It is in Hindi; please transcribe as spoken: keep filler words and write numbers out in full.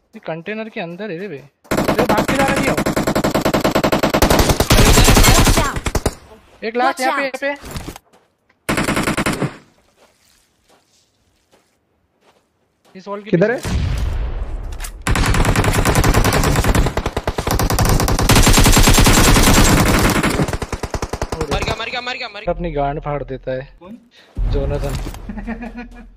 ये कंटेनर के अंदर है रे बे। अरे भाग के जा रही हो। एक लास्ट यहाँ पे यहाँ पे। इस वॉल की किधर है? मर गया मर गया मर गया मर गया। अपनी गांड फाड़ देता है जोनाथन।